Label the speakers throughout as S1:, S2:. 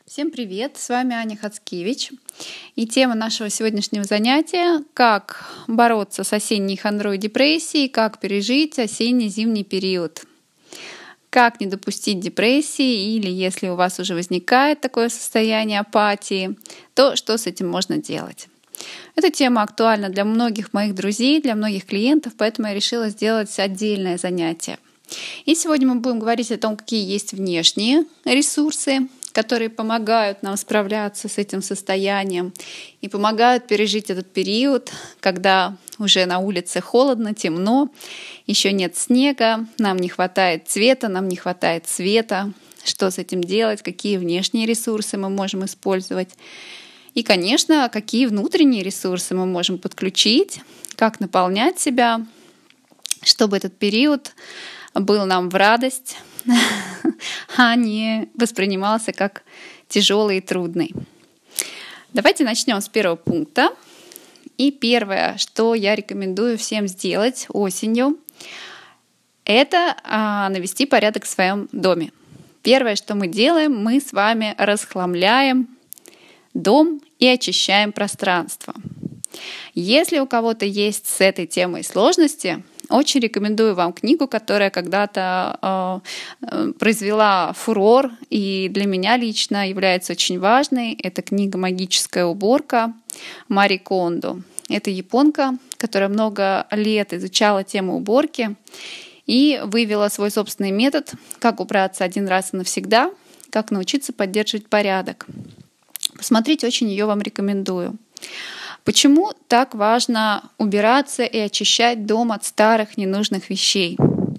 S1: Всем привет! С вами Аня Хацкевич. И тема нашего сегодняшнего занятия — как бороться с осенней хандрой и депрессией, как пережить осенне-зимний период. Как не допустить депрессии, или если у вас уже возникает такое состояние апатии, то что с этим можно делать? Эта тема актуальна для многих моих друзей, для многих клиентов, поэтому я решила сделать отдельное занятие. И сегодня мы будем говорить о том, какие есть внешние ресурсы, которые помогают нам справляться с этим состоянием и помогают пережить этот период, когда уже на улице холодно, темно, еще нет снега, нам не хватает цвета, нам не хватает света. Что с этим делать, какие внешние ресурсы мы можем использовать. И, конечно, какие внутренние ресурсы мы можем подключить, как наполнять себя, чтобы этот период был нам в радость, а не воспринимался как тяжелый и трудный. Давайте начнем с первого пункта. И первое, что я рекомендую всем сделать осенью, это навести порядок в своем доме. Первое, что мы делаем, мы с вами расхламляем дом и очищаем пространство. Если у кого-то есть с этой темой сложности, очень рекомендую вам книгу, которая когда-то произвела фурор и для меня лично является очень важной. Это книга «Магическая уборка» Мари Кондо. Это японка, которая много лет изучала тему уборки и вывела свой собственный метод, как убраться один раз и навсегда, как научиться поддерживать порядок. Посмотрите, очень ее вам рекомендую. Почему так важно убираться и очищать дом от старых ненужных вещей?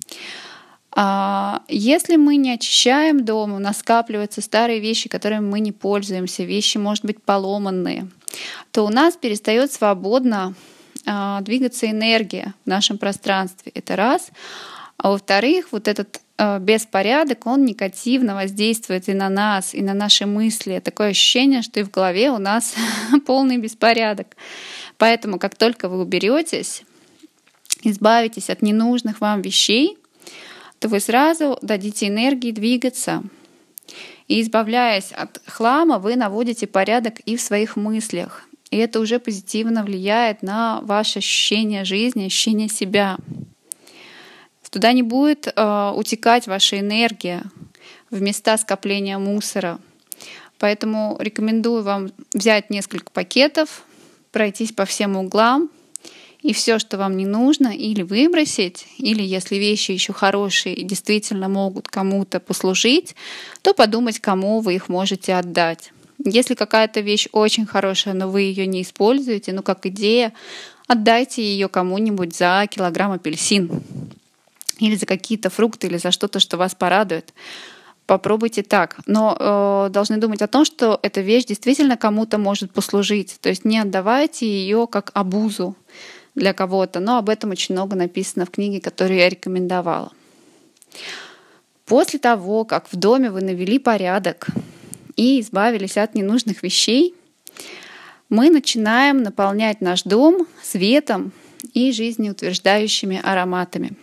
S1: Если мы не очищаем дом, у нас скапливаются старые вещи, которыми мы не пользуемся, вещи, может быть, поломанные, то у нас перестает свободно двигаться энергия в нашем пространстве. Это раз. А во-вторых, вот этот беспорядок, он негативно воздействует и на нас, и на наши мысли. Такое ощущение, что и в голове у нас полный беспорядок. Поэтому, как только вы уберетесь, избавитесь от ненужных вам вещей, то вы сразу дадите энергии двигаться. И избавляясь от хлама, вы наводите порядок и в своих мыслях. И это уже позитивно влияет на ваше ощущение жизни, ощущение себя. Туда не будет утекать ваша энергия в места скопления мусора. Поэтому рекомендую вам взять несколько пакетов, пройтись по всем углам и все, что вам не нужно, или выбросить, или если вещи еще хорошие и действительно могут кому-то послужить, то подумать, кому вы их можете отдать. Если какая-то вещь очень хорошая, но вы ее не используете, как идея, отдайте ее кому-нибудь за килограмм апельсин. Или за какие-то фрукты, или за что-то, что вас порадует. Попробуйте так. Но должны думать о том, что эта вещь действительно кому-то может послужить. То есть не отдавайте ее как обузу для кого-то. Но об этом очень много написано в книге, которую я рекомендовала. После того, как в доме вы навели порядок и избавились от ненужных вещей, мы начинаем наполнять наш дом светом и жизнеутверждающими ароматами.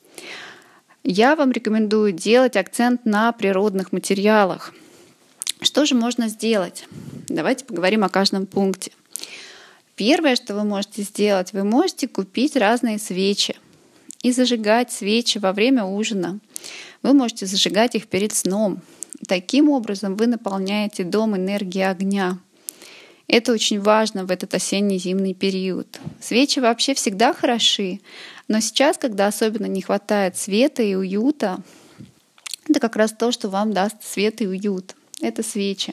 S1: Я вам рекомендую делать акцент на природных материалах. Что же можно сделать? Давайте поговорим о каждом пункте. Первое, что вы можете сделать, вы можете купить разные свечи и зажигать свечи во время ужина. Вы можете зажигать их перед сном. Таким образом вы наполняете дом энергией огня. Это очень важно в этот осенне-зимний период. Свечи вообще всегда хороши, но сейчас, когда особенно не хватает света и уюта, это как раз то, что вам даст свет и уют. Это свечи.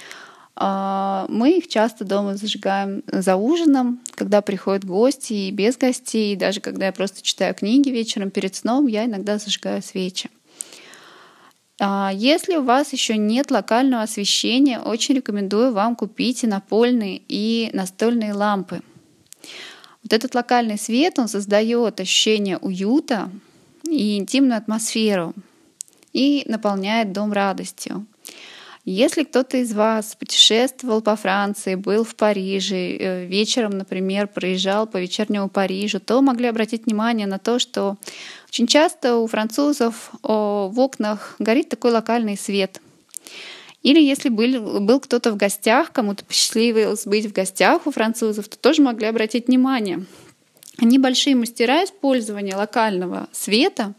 S1: Мы их часто дома зажигаем за ужином, когда приходят гости и без гостей. И даже когда я просто читаю книги вечером перед сном, я иногда зажигаю свечи. Если у вас еще нет локального освещения, очень рекомендую вам купить и напольные, и настольные лампы. Вот этот локальный свет, он создает ощущение уюта и интимную атмосферу и наполняет дом радостью. Если кто-то из вас путешествовал по Франции, был в Париже, вечером, например, проезжал по вечернему Парижу, то могли обратить внимание на то, что очень часто у французов в окнах горит такой локальный свет. Или если был кто-то в гостях, кому-то посчастливилось быть в гостях у французов, то тоже могли обратить внимание. Они большие мастера использования локального света,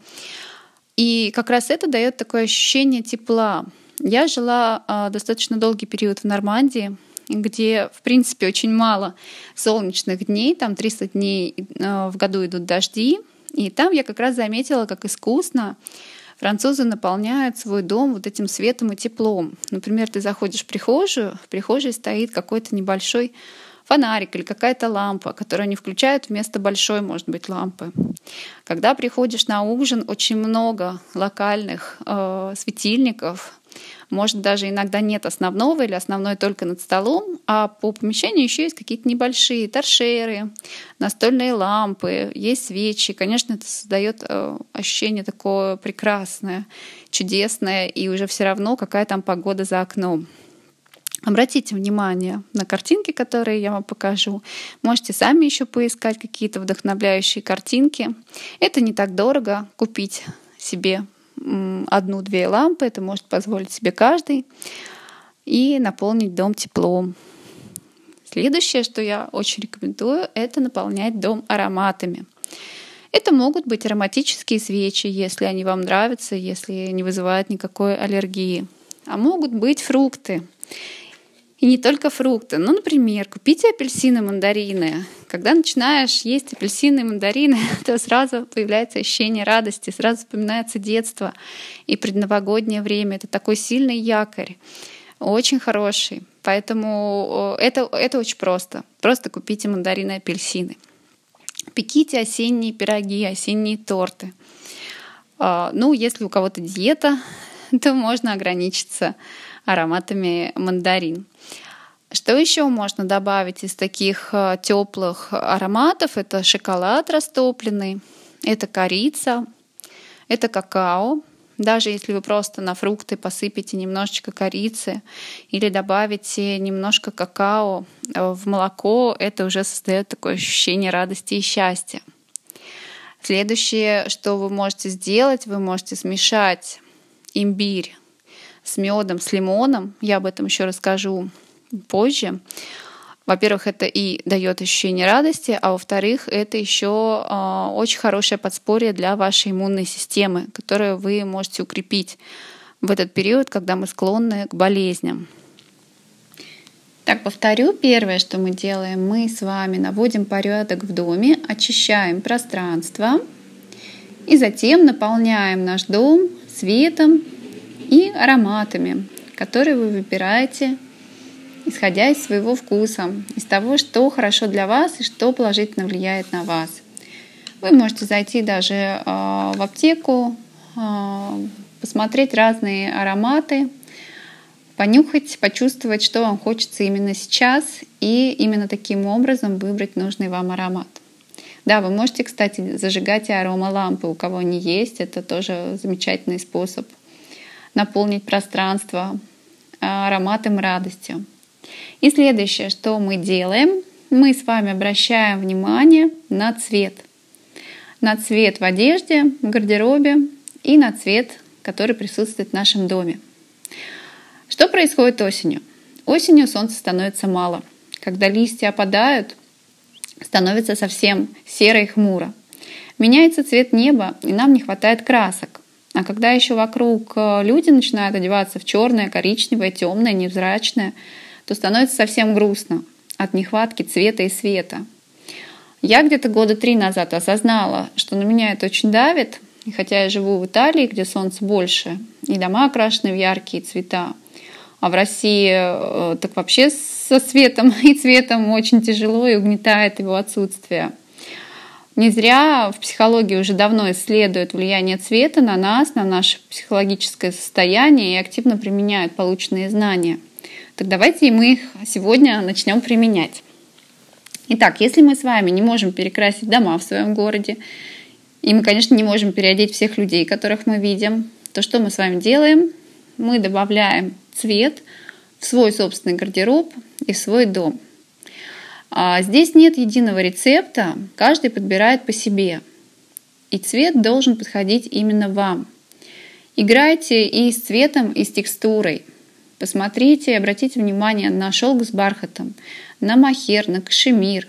S1: и как раз это дает такое ощущение тепла. Я жила достаточно долгий период в Нормандии, где, в принципе, очень мало солнечных дней, там 300 дней в году идут дожди, и там я как раз заметила, как искусно французы наполняют свой дом вот этим светом и теплом. Например, ты заходишь в прихожей стоит какой-то небольшой фонарик или какая-то лампа, которую они включают вместо большой, может быть, лампы. Когда приходишь на ужин, очень много локальных светильников. Может, даже иногда нет основного или основной только над столом, а по помещению еще есть какие-то небольшие торшеры, настольные лампы, есть свечи. Конечно, это создает ощущение такое прекрасное, чудесное, и уже все равно, какая там погода за окном. Обратите внимание на картинки, которые я вам покажу. Можете сами еще поискать какие-то вдохновляющие картинки. Это не так дорого купить себе 1-2 лампы, это может позволить себе каждый, и наполнить дом теплом. Следующее, что я очень рекомендую, это наполнять дом ароматами. Это могут быть ароматические свечи, если они вам нравятся, если не вызывают никакой аллергии. А могут быть фрукты. И не только фрукты. Ну, например, купите апельсины, мандарины. Когда начинаешь есть апельсины и мандарины, то сразу появляется ощущение радости, сразу вспоминается детство и предновогоднее время. Это такой сильный якорь, очень хороший. Поэтому это очень просто. Просто купите мандарины и апельсины. Пеките осенние пироги, осенние торты. Ну, если у кого-то диета, то можно ограничиться ароматами мандарин. Что еще можно добавить из таких теплых ароматов? Это шоколад растопленный, это корица, это какао. Даже если вы просто на фрукты посыпете немножечко корицы или добавите немножко какао в молоко, это уже создает такое ощущение радости и счастья. Следующее, что вы можете сделать, вы можете смешать имбирь с медом, с лимоном. Я об этом еще расскажу позже. Во-первых, это и дает ощущение радости, а во-вторых, это еще очень хорошее подспорье для вашей иммунной системы, которую вы можете укрепить в этот период, когда мы склонны к болезням. Так, повторю, первое, что мы делаем, мы с вами наводим порядок в доме, очищаем пространство и затем наполняем наш дом светом и ароматами, которые вы выбираете, исходя из своего вкуса, из того, что хорошо для вас и что положительно влияет на вас. Вы можете зайти даже в аптеку, посмотреть разные ароматы, понюхать, почувствовать, что вам хочется именно сейчас, и именно таким образом выбрать нужный вам аромат. Да, вы можете, кстати, зажигать и аромалампы, у кого они есть, это тоже замечательный способ наполнить пространство ароматом радостью. И следующее, что мы делаем, мы с вами обращаем внимание на цвет. На цвет в одежде, в гардеробе и на цвет, который присутствует в нашем доме. Что происходит осенью? Осенью солнца становится мало. Когда листья опадают, становится совсем серо и хмуро. Меняется цвет неба, и нам не хватает красок. А когда еще вокруг люди начинают одеваться в черное, коричневое, темное, невзрачное, то становится совсем грустно от нехватки цвета и света. Я где-то 3 года назад осознала, что на меня это очень давит, и хотя я живу в Италии, где солнца больше, и дома окрашены в яркие цвета, а в России так вообще со светом и цветом очень тяжело и угнетает его отсутствие. Не зря в психологии уже давно исследуют влияние цвета на нас, на наше психологическое состояние и активно применяют полученные знания. Так давайте мы их сегодня начнем применять. Итак, если мы с вами не можем перекрасить дома в своем городе, и мы, конечно, не можем переодеть всех людей, которых мы видим, то что мы с вами делаем? Мы добавляем цвет в свой собственный гардероб и в свой дом. Здесь нет единого рецепта, каждый подбирает по себе. И цвет должен подходить именно вам. Играйте и с цветом, и с текстурой. Посмотрите, обратите внимание на шелк с бархатом, на мохер, на кашемир.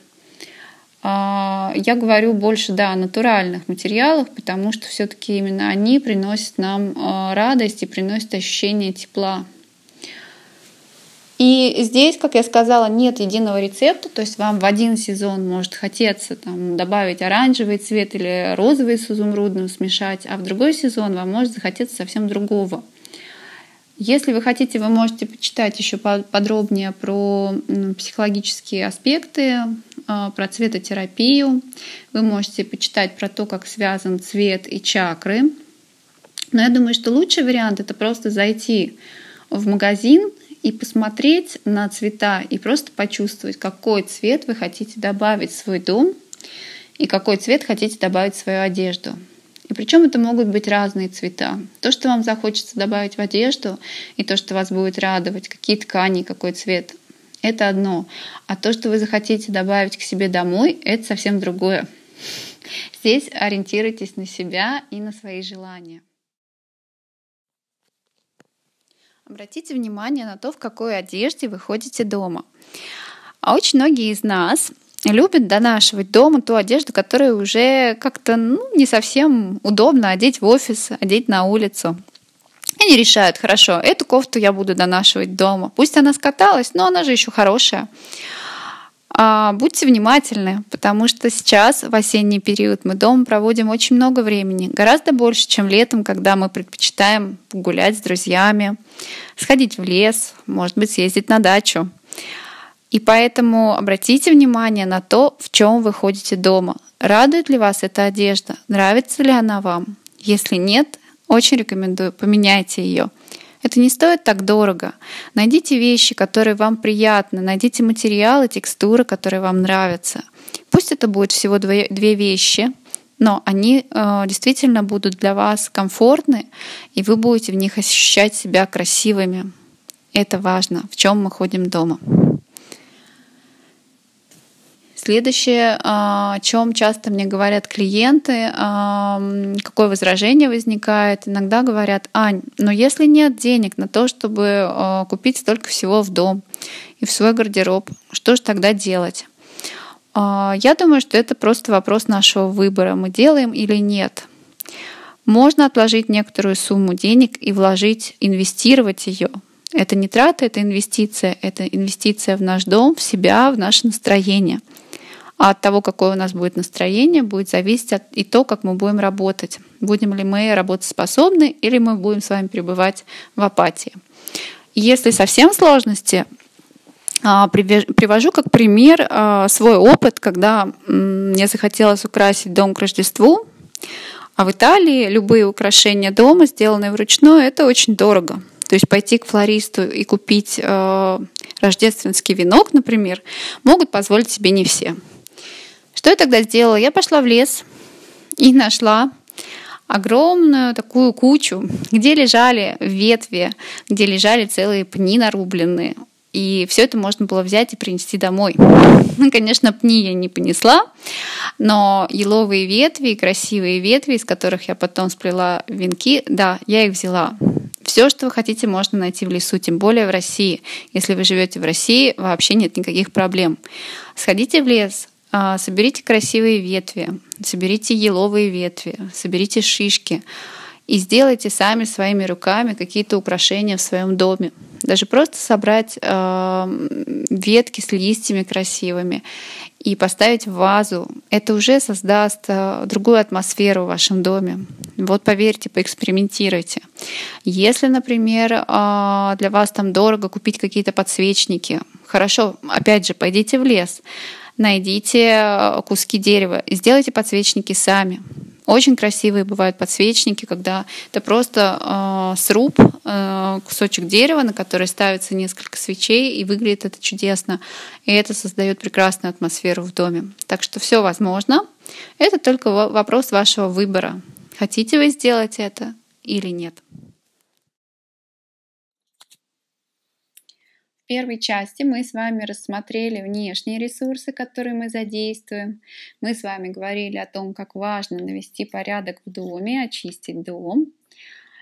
S1: Я говорю больше, да, о натуральных материалах, потому что все-таки именно они приносят нам радость и приносят ощущение тепла. И здесь, как я сказала, нет единого рецепта, то есть вам в один сезон может хотеться добавить оранжевый цвет или розовый с изумрудным смешать, а в другой сезон вам может захотеться совсем другого. Если вы хотите, вы можете почитать еще подробнее про психологические аспекты, про цветотерапию. Вы можете почитать про то, как связан цвет и чакры. Но я думаю, что лучший вариант — это просто зайти в магазин и посмотреть на цвета и просто почувствовать, какой цвет вы хотите добавить в свой дом и какой цвет хотите добавить в свою одежду. И причем это могут быть разные цвета. То, что вам захочется добавить в одежду, и то, что вас будет радовать, какие ткани, какой цвет, это одно. А то, что вы захотите добавить к себе домой, это совсем другое. Здесь ориентируйтесь на себя и на свои желания. Обратите внимание на то, в какой одежде вы ходите дома. А очень многие из нас любят донашивать дома ту одежду, которая уже как-то не совсем удобно одеть в офис, одеть на улицу. Они решают: хорошо, эту кофту я буду донашивать дома. Пусть она скаталась, но она же еще хорошая. Будьте внимательны, потому что сейчас, в осенний период, мы дома проводим очень много времени, гораздо больше, чем летом, когда мы предпочитаем погулять с друзьями, сходить в лес, может быть, съездить на дачу. И поэтому обратите внимание на то, в чем вы ходите дома. Радует ли вас эта одежда? Нравится ли она вам? Если нет, очень рекомендую, поменяйте ее. Это не стоит так дорого. Найдите вещи, которые вам приятны, найдите материалы, текстуры, которые вам нравятся. Пусть это будет всего две вещи, но они действительно будут для вас комфортны, и вы будете в них ощущать себя красивыми. Это важно, в чем мы ходим дома. Следующее, о чем часто мне говорят клиенты, какое возражение возникает. Иногда говорят: Ань, но если нет денег на то, чтобы купить столько всего в дом и в свой гардероб, что же тогда делать? Я думаю, что это просто вопрос нашего выбора, мы делаем или нет. Можно отложить некоторую сумму денег и вложить, инвестировать ее. Это не трата, это инвестиция в наш дом, в себя, в наше настроение. А от того, какое у нас будет настроение, будет зависеть и то, как мы будем работать. Будем ли мы работоспособны или мы будем с вами пребывать в апатии. Если совсем сложности, привожу как пример свой опыт, когда мне захотелось украсить дом к Рождеству, а в Италии любые украшения дома, сделанные вручную, это очень дорого. То есть пойти к флористу и купить рождественский венок, например, могут позволить себе не все. Что я тогда сделала? Я пошла в лес и нашла огромную такую кучу, где лежали ветви, где лежали целые пни нарубленные. И все это можно было взять и принести домой. Конечно, пни я не понесла, но еловые ветви и красивые ветви, из которых я потом сплела венки, да, я их взяла. Все, что вы хотите, можно найти в лесу, тем более в России. Если вы живете в России, вообще нет никаких проблем. Сходите в лес, соберите красивые ветви, соберите еловые ветви, соберите шишки и сделайте сами своими руками какие-то украшения в своем доме. Даже просто собрать ветки с листьями красивыми и поставить в вазу. Это уже создаст другую атмосферу в вашем доме. Вот поверьте, поэкспериментируйте. Если, например, для вас там дорого купить какие-то подсвечники, хорошо, опять же, пойдите в лес, найдите куски дерева и сделайте подсвечники сами. Очень красивые бывают подсвечники, когда это просто сруб, кусочек дерева, на который ставится несколько свечей, и выглядит это чудесно. И это создает прекрасную атмосферу в доме. Так что все возможно. Это только вопрос вашего выбора. Хотите вы сделать это или нет. В первой части мы с вами рассмотрели внешние ресурсы, которые мы задействуем. Мы с вами говорили о том, как важно навести порядок в доме, очистить дом.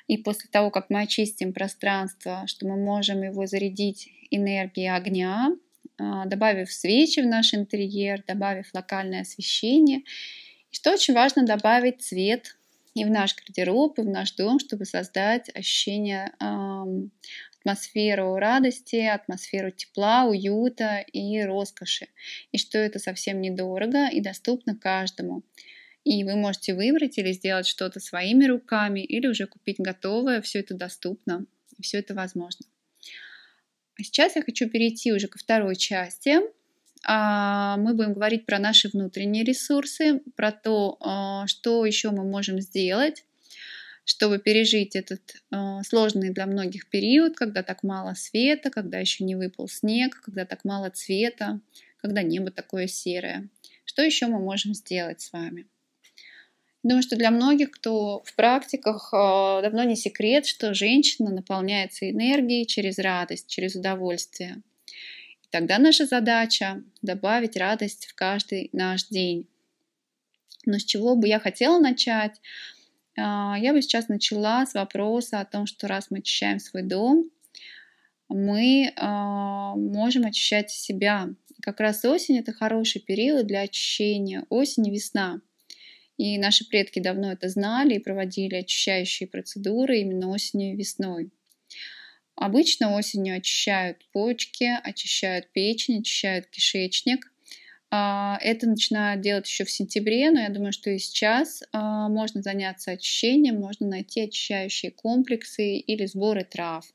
S1: И после того, как мы очистим пространство, что мы можем его зарядить энергией огня, добавив свечи в наш интерьер, добавив локальное освещение. И что очень важно, добавить цвет и в наш гардероб, и в наш дом, чтобы создать ощущение, атмосферу радости, атмосферу тепла, уюта и роскоши. И что это совсем недорого и доступно каждому. И вы можете выбрать или сделать что-то своими руками, или уже купить готовое. Все это доступно, все это возможно. А сейчас я хочу перейти уже ко второй части. Мы будем говорить про наши внутренние ресурсы, про то, что еще мы можем сделать, чтобы пережить этот сложный для многих период, когда так мало света, когда еще не выпал снег, когда так мало цвета, когда небо такое серое. Что еще мы можем сделать с вами? Думаю, что для многих, кто в практиках, давно не секрет, что женщина наполняется энергией через радость, через удовольствие. И тогда наша задача добавить радость в каждый наш день. Но с чего бы я хотела начать? Я бы сейчас начала с вопроса о том, что раз мы очищаем свой дом, мы можем очищать себя. И как раз осень — это хороший период для очищения. Осень и весна. И наши предки давно это знали и проводили очищающие процедуры именно осенью и весной. Обычно осенью очищают почки, очищают печень, очищают кишечник. Это начинают делать еще в сентябре, но я думаю, что и сейчас можно заняться очищением, можно найти очищающие комплексы или сборы трав.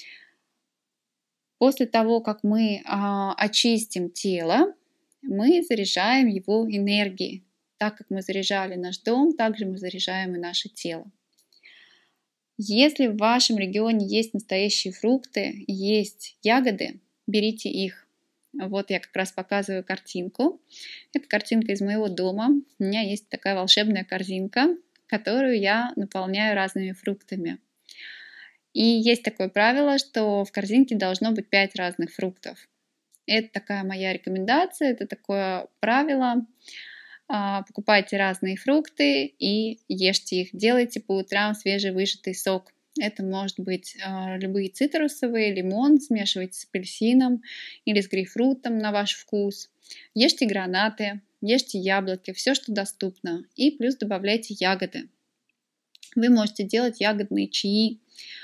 S1: После того, как мы очистим тело, мы заряжаем его энергией. Так как мы заряжали наш дом, так же мы заряжаем и наше тело. Если в вашем регионе есть настоящие фрукты, есть ягоды, берите их. Вот я как раз показываю картинку. Это картинка из моего дома. У меня есть такая волшебная корзинка, которую я наполняю разными фруктами. И есть такое правило, что в корзинке должно быть 5 разных фруктов. Это такая моя рекомендация, это такое правило. Покупайте разные фрукты и ешьте их. Делайте по утрам свежевыжатый сок. Это может быть любые цитрусовые, лимон, смешивайте с апельсином или с грейпфрутом на ваш вкус. Ешьте гранаты, ешьте яблоки, все, что доступно. И плюс добавляйте ягоды. Вы можете делать ягодные чаи.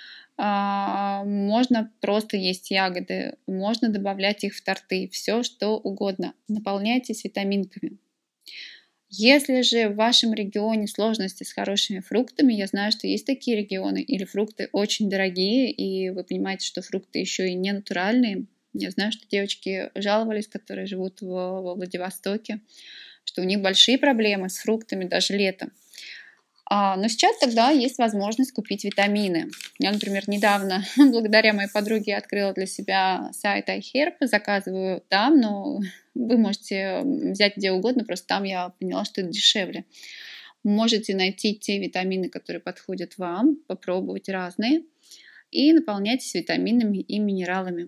S1: Можно просто есть ягоды, можно добавлять их в торты, все что угодно. Наполняйтесь витаминками. Если же в вашем регионе сложности с хорошими фруктами, я знаю, что есть такие регионы, или фрукты очень дорогие, и вы понимаете, что фрукты еще и не натуральные. Я знаю, что девочки жаловались, которые живут во Владивостоке, что у них большие проблемы с фруктами даже летом. Но сейчас тогда есть возможность купить витамины. Я, например, недавно, благодаря моей подруге, открыла для себя сайт iHerb, заказываю там, но вы можете взять где угодно, просто там я поняла, что это дешевле. Можете найти те витамины, которые подходят вам, попробовать разные, и наполняйтесь витаминами и минералами.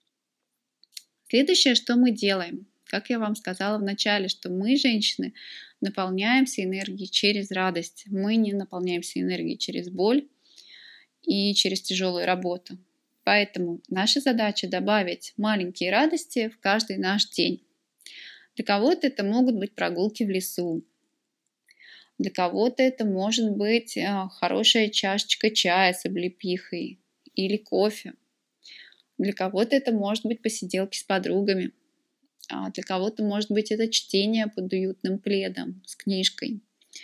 S1: Следующее, что мы делаем. Как я вам сказала в начале, что мы, женщины, наполняемся энергией через радость. Мы не наполняемся энергией через боль и через тяжелую работу. Поэтому наша задача добавить маленькие радости в каждый наш день. Для кого-то это могут быть прогулки в лесу. Для кого-то это может быть хорошая чашечка чая с облепихой или кофе. Для кого-то это может быть посиделки с подругами. А для кого-то, может быть, это чтение под уютным пледом с книжкой.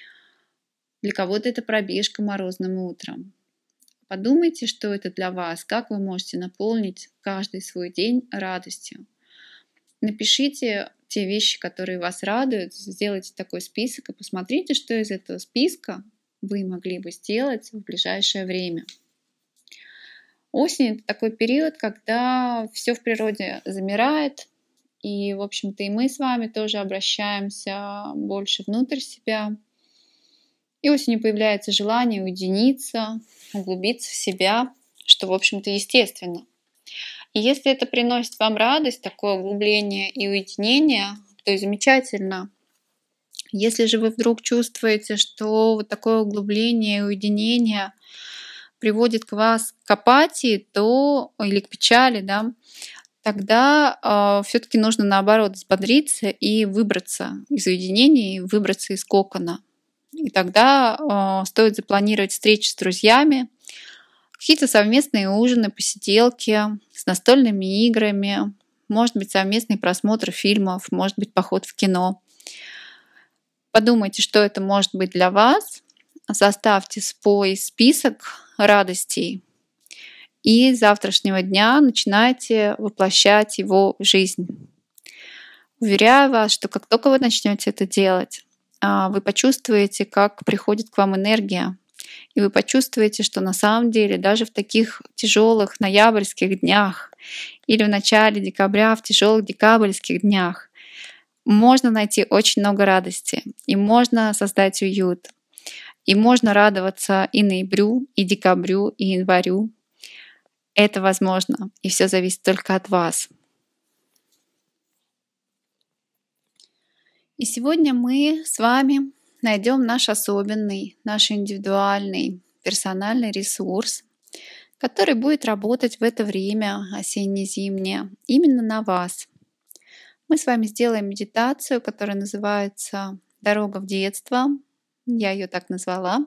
S1: Для кого-то это пробежка морозным утром. Подумайте, что это для вас, как вы можете наполнить каждый свой день радостью. Напишите те вещи, которые вас радуют, сделайте такой список и посмотрите, что из этого списка вы могли бы сделать в ближайшее время. Осень — это такой период, когда все в природе замирает, и, в общем-то, и мы с вами тоже обращаемся больше внутрь себя. И осенью появляется желание уединиться, углубиться в себя, что, в общем-то, естественно. И если это приносит вам радость, такое углубление и уединение, то и замечательно. Если же вы вдруг чувствуете, что вот такое углубление и уединение приводит к вас к апатии, то или к печали, да, тогда все-таки нужно наоборот взбодриться и выбраться из уединения, и выбраться из кокона. И тогда стоит запланировать встречи с друзьями, какие-то совместные ужины, посиделки с настольными играми, может быть, совместный просмотр фильмов, может быть, поход в кино. Подумайте, что это может быть для вас, составьте свой список радостей и с завтрашнего дня начинайте воплощать его в жизнь. Уверяю вас, что как только вы начнете это делать, вы почувствуете, как приходит к вам энергия, и вы почувствуете, что на самом деле даже в таких тяжелых ноябрьских днях или в начале декабря, в тяжелых декабрьских днях можно найти очень много радости, и можно создать уют, и можно радоваться и ноябрю, и декабрю, и январю. Это возможно, и все зависит только от вас. И сегодня мы с вами найдем наш особенный, наш индивидуальный, персональный ресурс, который будет работать в это время осенне-зимнее именно на вас. Мы с вами сделаем медитацию, которая называется «Дорога в детство». Я ее так назвала.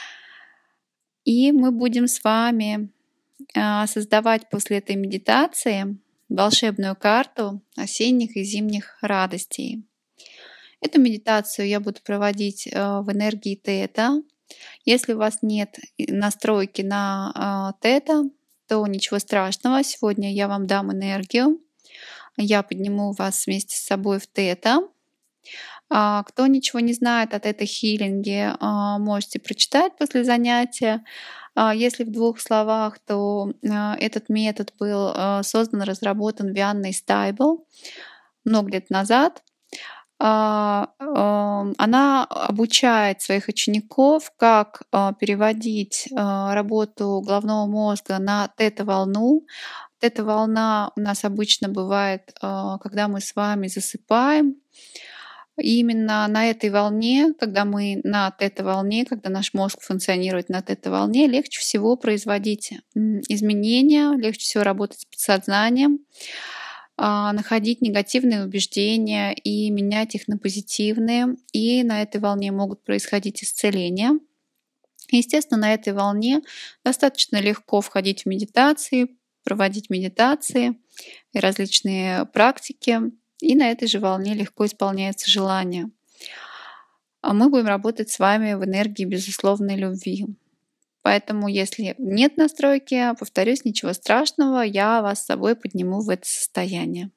S1: И мы будем с вами создавать после этой медитации волшебную карту осенних и зимних радостей. Эту медитацию я буду проводить в энергии тета. Если у вас нет настройки на тета, то ничего страшного. Сегодня я вам дам энергию. Я подниму вас вместе с собой в тета. Кто ничего не знает о тета-хиллинге, можете прочитать после занятия. Если в 2 словах, то этот метод был создан, разработан Вианной Стайбл много лет назад. Она обучает своих учеников, как переводить работу головного мозга на тета-волну. Тета-волна у нас обычно бывает, когда мы с вами засыпаем. И именно на этой волне, когда мы на тета-волне, когда наш мозг функционирует на тета-волне, легче всего производить изменения, легче всего работать с подсознанием, находить негативные убеждения и менять их на позитивные. И на этой волне могут происходить исцеления. Естественно, на этой волне достаточно легко входить в медитации, проводить медитации и различные практики. И на этой же волне легко исполняется желание. А мы будем работать с вами в энергии безусловной любви. Поэтому, если нет настройки, повторюсь, ничего страшного, я вас с собой подниму в это состояние.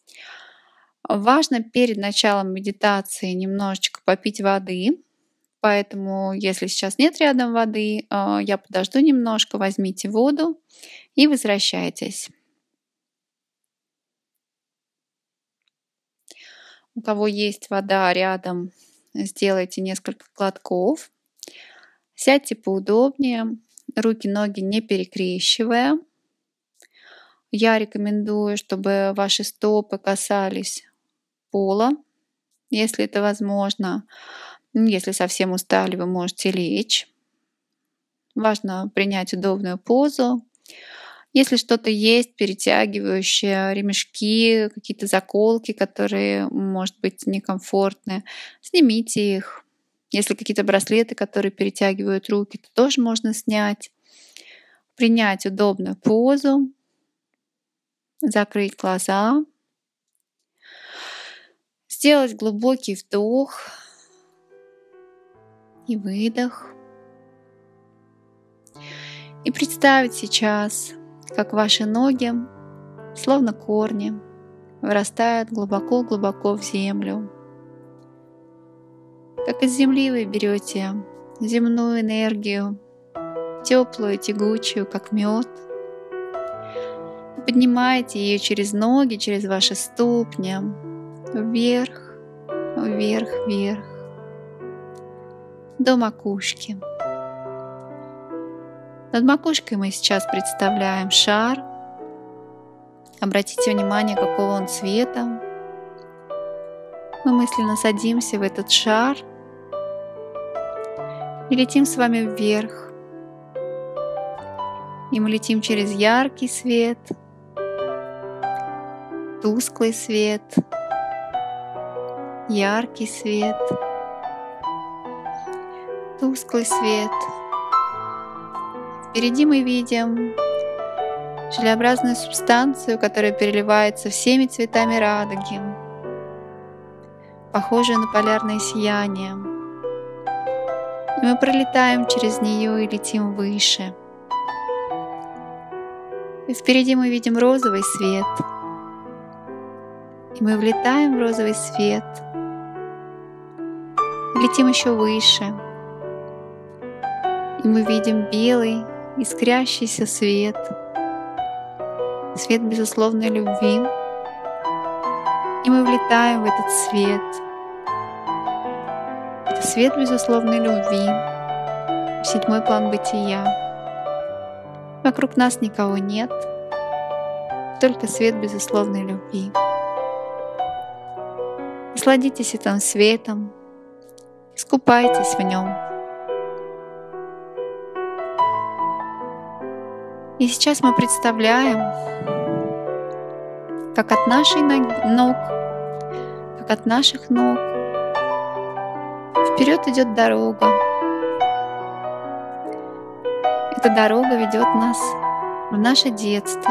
S1: Важно перед началом медитации немножечко попить воды. Поэтому, если сейчас нет рядом воды, я подожду немножко, возьмите воду и возвращайтесь. У кого есть вода рядом, сделайте несколько глотков. Сядьте поудобнее, руки, ноги не перекрещивая. Я рекомендую, чтобы ваши стопы касались пола, если это возможно. Если совсем устали, вы можете лечь. Важно принять удобную позу. Если что-то есть, перетягивающее, ремешки, какие-то заколки, которые, может быть, некомфортны, снимите их. Если какие-то браслеты, которые перетягивают руки, то тоже можно снять. Принять удобную позу, закрыть глаза, сделать глубокий вдох и выдох. И представить сейчас, как ваши ноги, словно корни, вырастают глубоко-глубоко в землю. Как из земли вы берете земную энергию, теплую, тягучую, как мед, и поднимаете ее через ноги, через ваши ступни, вверх, вверх, вверх, до макушки. Над макушкой мы сейчас представляем шар. Обратите внимание, какого он цвета. Мы мысленно садимся в этот шар и летим с вами вверх, И мы летим через яркий свет, тусклый свет, яркий свет, тусклый свет. Впереди мы видим желеобразную субстанцию, которая переливается всеми цветами радуги, похожую на полярное сияние. И мы пролетаем через нее и летим выше. И впереди мы видим розовый свет. И мы влетаем в розовый свет. Летим еще выше. И мы видим белый, искрящийся свет. Свет безусловной любви. И мы влетаем в этот свет. Это свет безусловной любви. В 7-й план бытия. Вокруг нас никого нет. Только свет безусловной любви. Насладитесь этим светом. Искупайтесь в нем. И сейчас мы представляем, как от наших ног вперед идет дорога. Эта дорога ведет нас в наше детство.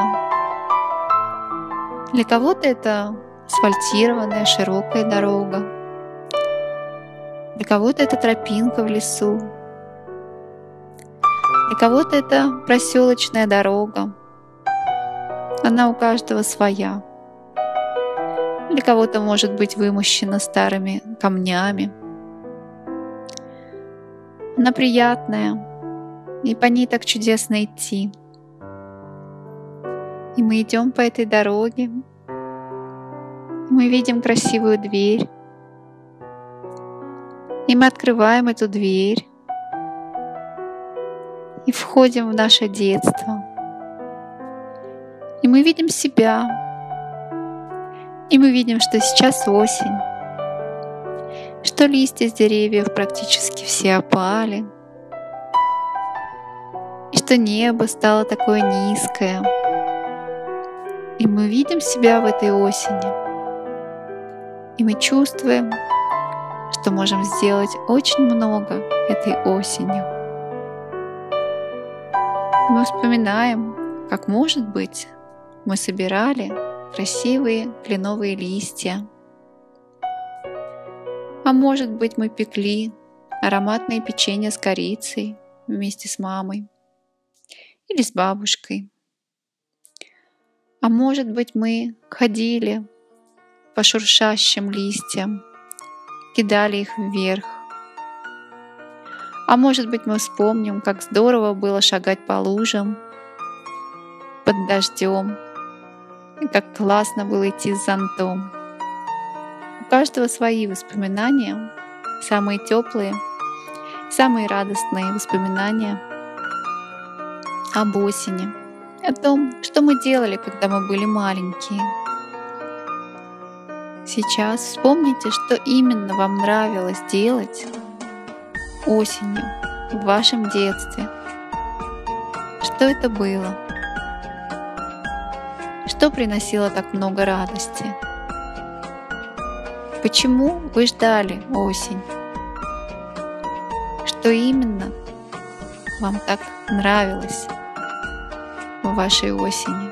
S1: Для кого-то это асфальтированная широкая дорога. Для кого-то это тропинка в лесу. Для кого-то это проселочная дорога. Она у каждого своя. Для кого-то может быть вымощена старыми камнями. Она приятная, и по ней так чудесно идти. И мы идем по этой дороге, и мы видим красивую дверь, и мы открываем эту дверь, и входим в наше детство. И мы видим себя, и мы видим, что сейчас осень, что листья с деревьев практически все опали, и что небо стало такое низкое. И мы видим себя в этой осени, и мы чувствуем, что можем сделать очень много этой осенью. И мы вспоминаем, как, может быть, мы собирали красивые кленовые листья. А может быть, мы пекли ароматное печенье с корицей вместе с мамой или с бабушкой. А может быть, мы ходили по шуршащим листьям, кидали их вверх. А может быть, мы вспомним, как здорово было шагать по лужам под дождем, и как классно было идти с зонтом. У каждого свои воспоминания, самые теплые, самые радостные воспоминания об осени, о том, что мы делали, когда мы были маленькие. Сейчас вспомните, что именно вам нравилось делать осенью в вашем детстве. Что это было? Что приносило так много радости? Почему вы ждали осень? Что именно вам так нравилось в вашей осени?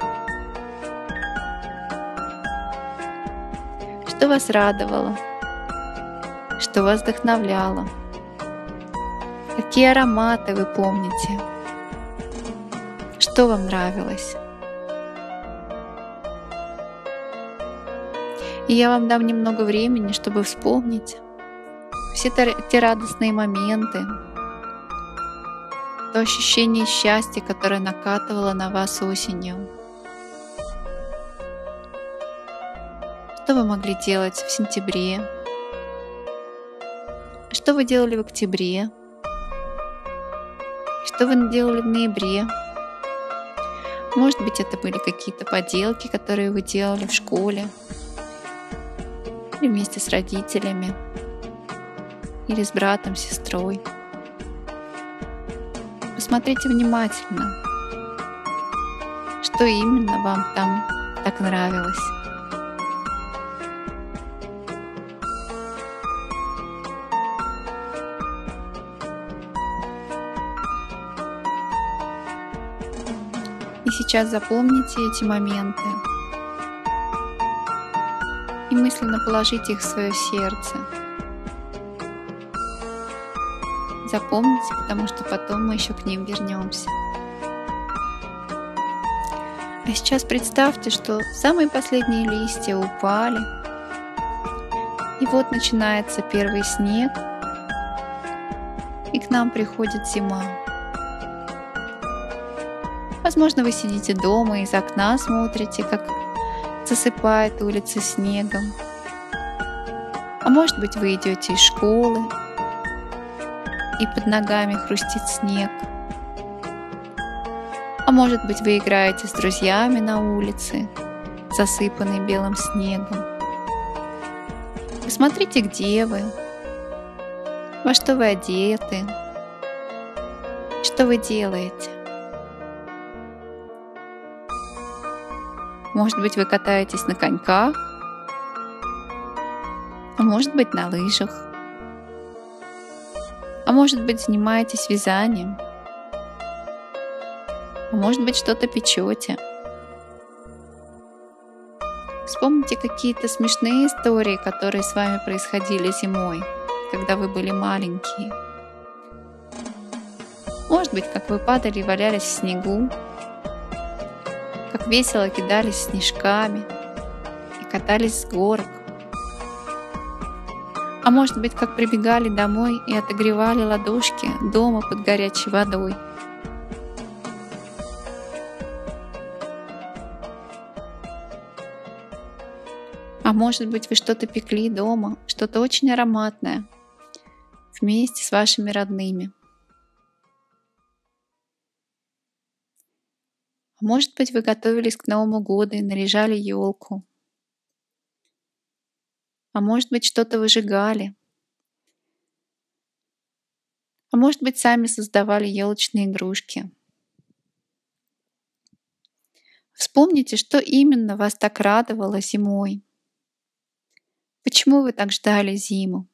S1: Что вас радовало? Что вас вдохновляло? Какие ароматы вы помните? Что вам нравилось? И я вам дам немного времени, чтобы вспомнить все те радостные моменты, то ощущение счастья, которое накатывало на вас осенью. Что вы могли делать в сентябре? Что вы делали в октябре? Что вы делали в ноябре? Может быть, это были какие-то поделки, которые вы делали в школе, или вместе с родителями, или с братом, сестрой. Посмотрите внимательно, что именно вам там так нравилось. И сейчас запомните эти моменты и мысленно положите их в свое сердце. Запомните, потому что потом мы еще к ним вернемся. А сейчас представьте, что самые последние листья упали, и вот начинается первый снег, и к нам приходит зима. Возможно, вы сидите дома и из окна смотрите, как засыпает улицы снегом. А может быть, вы идете из школы, и под ногами хрустит снег. А может быть, вы играете с друзьями на улице, засыпанной белым снегом. Посмотрите, где вы, во что вы одеты, что вы делаете. Может быть, вы катаетесь на коньках, а может быть, на лыжах, а может быть, занимаетесь вязанием, а может быть, что-то печете. Вспомните какие-то смешные истории, которые с вами происходили зимой, когда вы были маленькие. Может быть, как вы падали и валялись в снегу, как весело кидались снежками и катались с горок. А может быть, как прибегали домой и отогревали ладошки дома под горячей водой. А может быть, вы что-то пекли дома, что-то очень ароматное, вместе с вашими родными. А может быть, вы готовились к Новому году и наряжали елку. А может быть, что-то выжигали. А может быть, сами создавали елочные игрушки. Вспомните, что именно вас так радовало зимой. Почему вы так ждали зиму?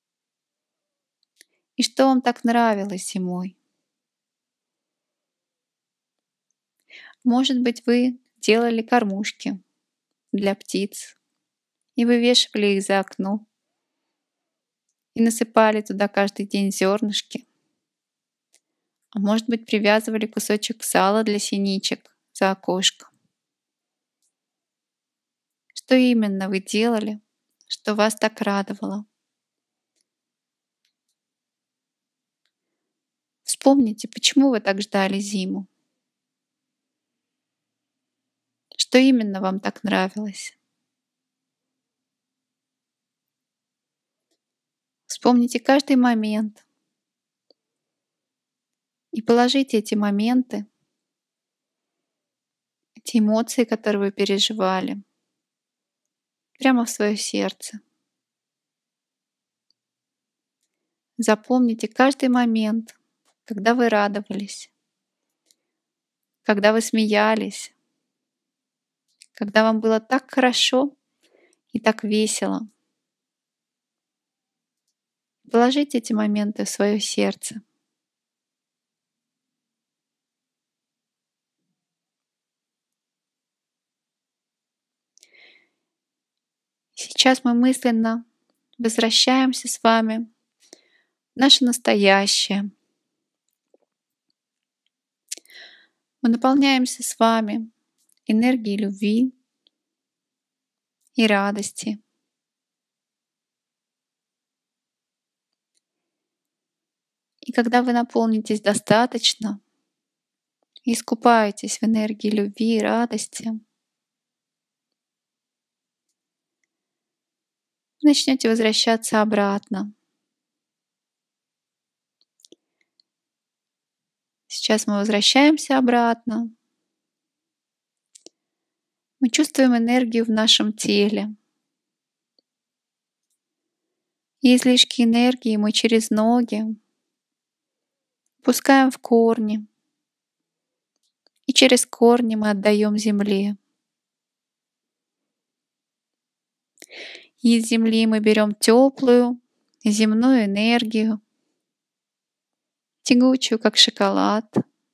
S1: И что вам так нравилось зимой? Может быть, вы делали кормушки для птиц, и вывешивали их за окно, и насыпали туда каждый день зернышки. А может быть, привязывали кусочек сала для синичек за окошко. Что именно вы делали, что вас так радовало? Вспомните, почему вы так ждали зиму. Что именно вам так нравилось? Вспомните каждый момент и положите эти моменты, эти эмоции, которые вы переживали, прямо в свое сердце. Запомните каждый момент, когда вы радовались, когда вы смеялись, когда вам было так хорошо и так весело. Положите эти моменты в свое сердце. Сейчас мы мысленно возвращаемся с вами в наше настоящее. Мы наполняемся с вами энергией любви и радости. И когда вы наполнитесь достаточно и искупаетесь в энергии любви и радости, вы начнете возвращаться обратно. Сейчас мы возвращаемся обратно. Мы чувствуем энергию в нашем теле. И излишки энергии мы через ноги пускаем в корни, И через корни мы отдаем земле. Из земли мы берем теплую земную энергию, тягучую, как шоколад.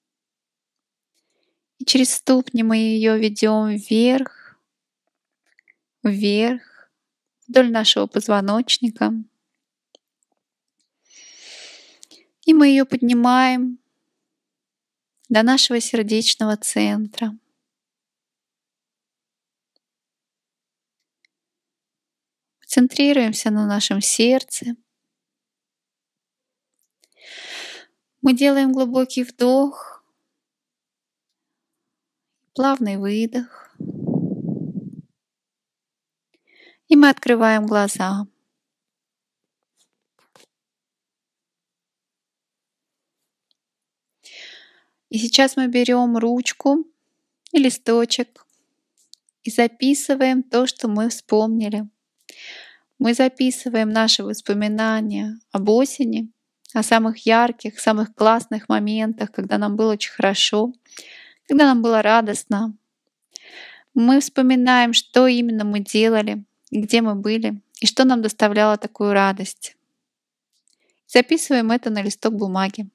S1: И через ступни мы ее ведем вверх, вверх, вдоль нашего позвоночника. И мы ее поднимаем до нашего сердечного центра. Центрируемся на нашем сердце. Мы делаем глубокий вдох, плавный выдох. И мы открываем глаза. И сейчас мы берем ручку и листочек и записываем то, что мы вспомнили. Мы записываем наши воспоминания об осени, о самых ярких, самых классных моментах, когда нам было очень хорошо, когда нам было радостно. Мы вспоминаем, что именно мы делали, где мы были и что нам доставляло такую радость. Записываем это на листок бумаги.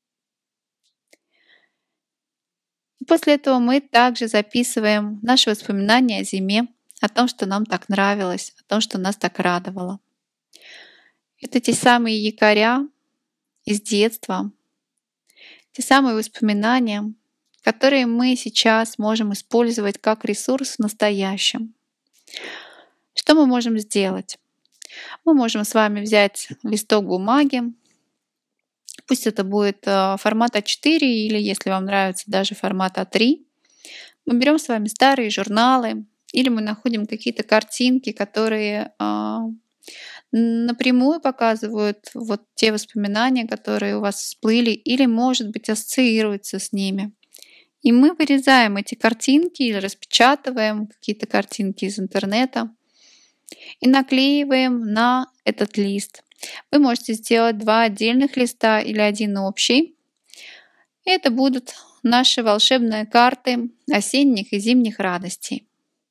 S1: И после этого мы также записываем наши воспоминания о зиме, о том, что нам так нравилось, о том, что нас так радовало. Это те самые якоря из детства, те самые воспоминания, которые мы сейчас можем использовать как ресурс в настоящем. Что мы можем сделать? Мы можем с вами взять листок бумаги, пусть это будет формат А4 или, если вам нравится, даже формат А3. Мы берем с вами старые журналы или мы находим какие-то картинки, которые напрямую показывают вот те воспоминания, которые у вас всплыли, или, может быть, ассоциируются с ними. И мы вырезаем эти картинки или распечатываем какие-то картинки из интернета и наклеиваем на этот лист. Вы можете сделать 2 отдельных листа или 1 общий. И это будут наши волшебные карты осенних и зимних радостей.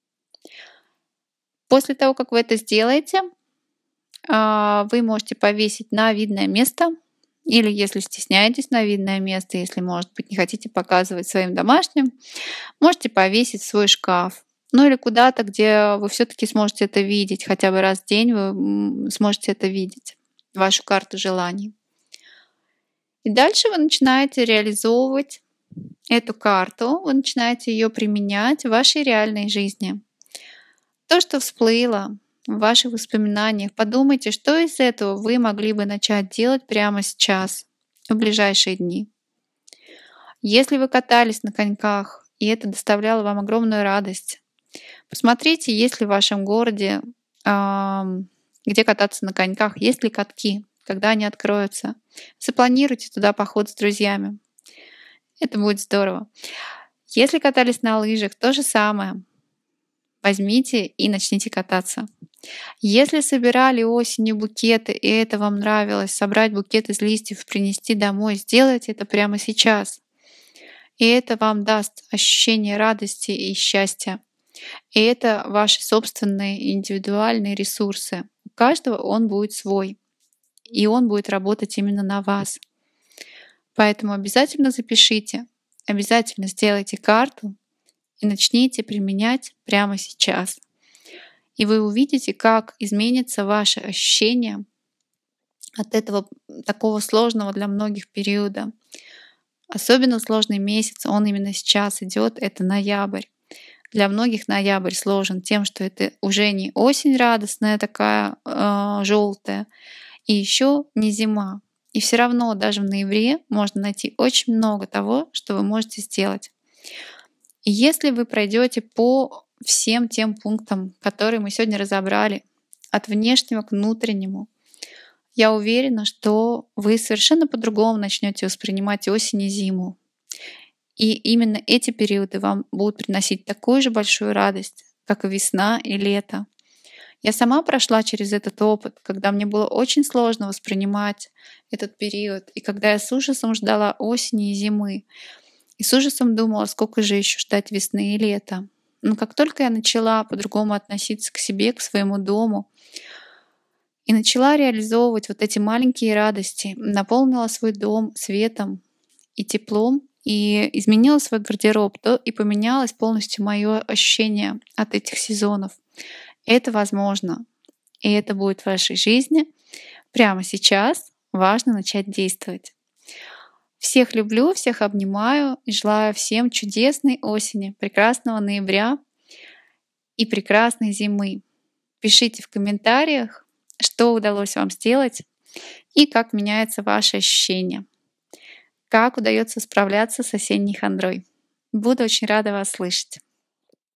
S1: После того, как вы это сделаете, вы можете повесить на видное место, или если стесняетесь на видное место, если, может быть, не хотите показывать своим домашним, можете повесить в свой шкаф. Ну или куда-то, где вы все-таки сможете это видеть, хотя бы раз в день вы сможете это видеть, вашу карту желаний. И дальше вы начинаете реализовывать эту карту, вы начинаете ее применять в вашей реальной жизни. То, что всплыло в ваших воспоминаниях, подумайте, что из этого вы могли бы начать делать прямо сейчас, в ближайшие дни. Если вы катались на коньках, и это доставляло вам огромную радость, посмотрите, есть ли в вашем городе, где кататься на коньках, есть ли катки, когда они откроются. Запланируйте туда поход с друзьями. Это будет здорово. Если катались на лыжах, то же самое. Возьмите и начните кататься. Если собирали осенью букеты, и это вам нравилось, собрать букет из листьев, принести домой, сделайте это прямо сейчас. И это вам даст ощущение радости и счастья. И это ваши собственные индивидуальные ресурсы. У каждого он будет свой. И он будет работать именно на вас. Поэтому обязательно запишите, обязательно сделайте карту и начните применять прямо сейчас. И вы увидите, как изменится ваше ощущение от этого такого сложного для многих периода. Особенно сложный месяц, он именно сейчас идет, это ноябрь. Для многих ноябрь сложен тем, что это уже не осень радостная такая желтая, и еще не зима. И все равно даже в ноябре можно найти очень много того, что вы можете сделать. И если вы пройдете по всем тем пунктам, которые мы сегодня разобрали, от внешнего к внутреннему, я уверена, что вы совершенно по-другому начнете воспринимать осень и зиму. И именно эти периоды вам будут приносить такую же большую радость, как и весна и лето. Я сама прошла через этот опыт, когда мне было очень сложно воспринимать этот период, и когда я с ужасом ждала осени и зимы. И И с ужасом думала, сколько же еще ждать весны и лета. Но как только я начала по-другому относиться к себе, к своему дому, и начала реализовывать вот эти маленькие радости, наполнила свой дом светом и теплом, и изменила свой гардероб, то и поменялось полностью мое ощущение от этих сезонов. Это возможно, и это будет в вашей жизни. Прямо сейчас важно начать действовать. Всех люблю, всех обнимаю и желаю всем чудесной осени, прекрасного ноября и прекрасной зимы. Пишите в комментариях, что удалось вам сделать и как меняется ваше ощущение, как удается справляться с осенней хандрой. Буду очень рада вас слышать.